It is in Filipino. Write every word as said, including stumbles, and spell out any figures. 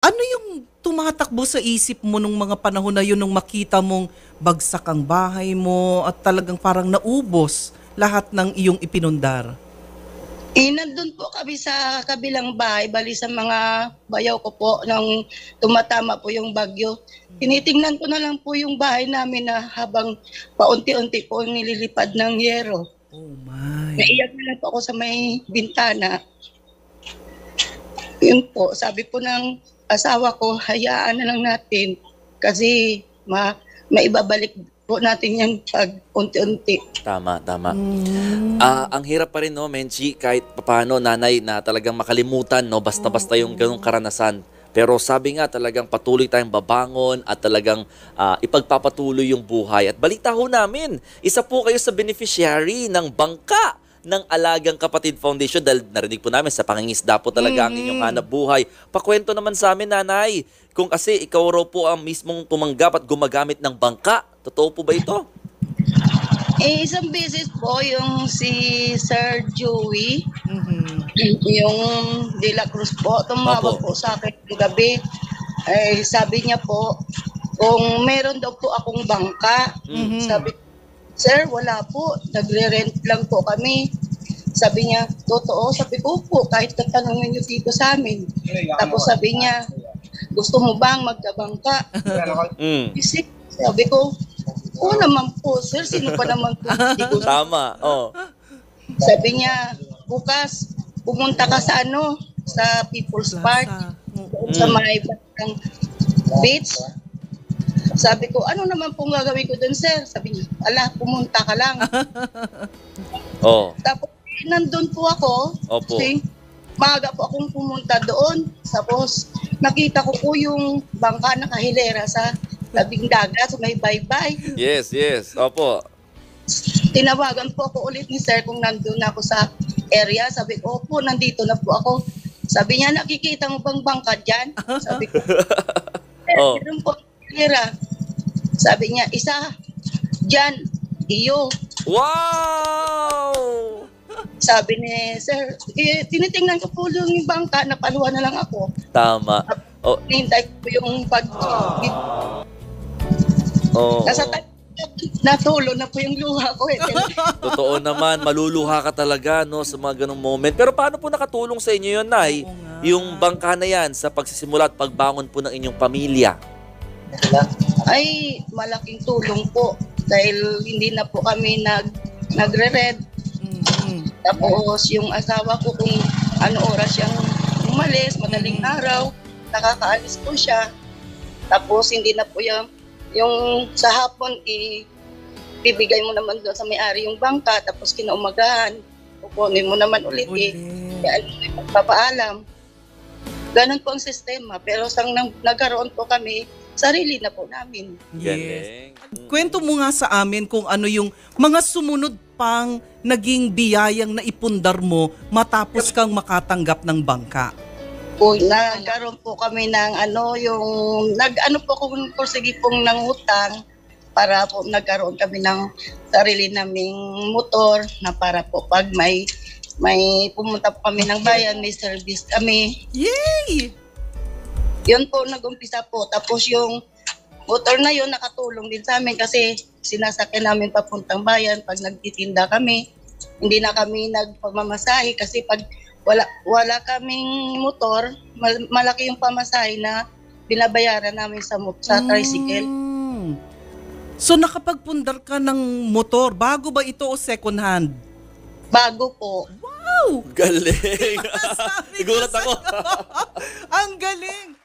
Ano yung tumatakbo sa isip mo nung mga panahon na yun nung makita mong bagsak ang bahay mo at talagang parang naubos lahat ng iyong ipinundar? Eh, nandun po kami sa kabilang bahay, bali sa mga bayaw ko po nang tumatama po yung bagyo. Tinitingnan ko na lang po yung bahay namin na habang paunti-unti po nililipad ng yero. Oh my. Naiyak na lang po ako sa may bintana. Yun po, sabi po ng asawa ko, hayaan na lang natin kasi ma maibabalik po natin yan pag unti-unti. Tama, tama. Mm. Ah, ang hirap pa rin, no, Menchi, kahit papaano, nanay, na talagang makalimutan, no, basta-basta yung ganung karanasan. Pero sabi nga, talagang patuloy tayong babangon at talagang ah, ipagpapatuloy yung buhay. At balita ho namin, isa po kayo sa beneficiary ng bangka ng Alagang Kapatid Foundation dahil narinig po namin sa pangingisda po talaga ang inyong hanap buhay. Pakwento naman sa amin, nanay, kung kasi ikaw raw po ang mismong tumanggap at gumagamit ng bangka. Totoo po ba ito? Eh, isang beses po yung si Sir Joey, Mhm. yung De La Cruz po, tumawag Opo. po sa akin ng gabi. Eh, sabi niya po, kung meron daw po akong bangka, Mhm. sabi ko, sir, wala po, nagre-rent lang po kami. Sabi niya, totoo? Sabi ko po, kahit tatanungin niyo dito sa amin. Tapos sabi niya, gusto mo bang magkabangka? Mm. Kasi sabi ko, oo naman po, sir, sino pa naman po? Hindi ko Tama. Oh. Sabi niya, bukas, pumunta ka sa ano, sa People's Park, Plaza. doon sa Mm. may Batang Beach. Sabi ko, ano naman pong gagawin ko doon, sir? Sabi niya, ala, pumunta ka lang. Oh. Tapos, nandun po ako. Opo. Kasi, maaga po akong pumunta doon. Tapos, nakita ko po yung bangka nakahilera sa tabing dagat, sa may baybay. Yes, yes. Opo. Tinawagan po ako ulit ni sir kung nandun na ako sa area. Sabi ko, opo, nandito na po ako. Sabi niya, nakikita mo bang bangka dyan? Sabi ko, eh, Oh. meron po hilera. Sabi niya, isa, dyan, iyo. Wow! Sabi ni sir, eh, tinitingnan ko po yung bangka, napaluhan na lang ako. Tama. Oh. Hinintay ko yung pag... Oh. Nasa tayo, natulo na po yung luha ko. Eh. Totoo naman, maluluha ka talaga, no, sa mga ganong moment. Pero paano po nakatulong sa inyo yun, Nay? Oo nga. Yung bangka na yan sa pagsisimula at pagbangon po ng inyong pamilya. Ay, malaking tulong po. Dahil hindi na po kami nag, nagre-red. Mhm. Tapos yung asawa ko kung ano oras siyang umalis, madaling araw, nakakaalis po siya. Tapos hindi na po yung, yung sa hapon, i, bibigay mo naman doon sa may-ari yung bangka, tapos kinaumagahan, kukunin mo naman ulit eh. Ulit. Kaya ano, magpapaalam. Ganon po ang sistema. Pero sang nang, nagkaroon po kami, sarili na po namin. Yes. Galing. Kwento mo nga sa amin kung ano yung mga sumunod pang naging biyayang na ipundar mo matapos kang makatanggap ng bangka. Po, nagkaroon po kami ng ano, yung, nag-ano po kung sige pong nangutang para po nagkaroon kami ng sarili naming motor na para po pag may may pumunta po kami ng bayan, may service kami. Yay! Yun po, nag-umpisa po. Tapos yung motor na yun nakatulong din sa amin kasi sinasakyan namin papuntang bayan pag nagtitinda kami. Hindi na kami nagpamamasahe kasi pag wala wala kaming motor, mal- malaki yung pamasahe na binabayaran namin sa mo- sa tricycle. Mm. So nakapagpundar ka ng motor, bago ba ito o second hand? Bago po. Wow! Galing. Sabi ko Nagulat ako. sa'yo. Ang galing!